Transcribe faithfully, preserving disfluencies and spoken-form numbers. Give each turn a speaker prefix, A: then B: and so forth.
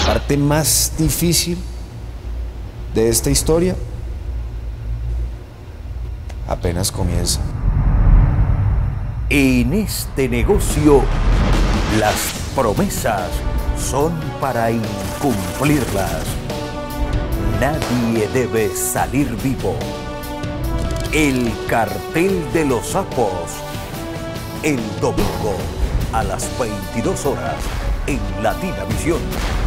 A: parte más difícil de esta historia apenas comienza.
B: En este negocio, las promesas son para incumplirlas. Nadie debe salir vivo. El cartel de los sapos. El domingo a las veintidós horas en Latina Visión.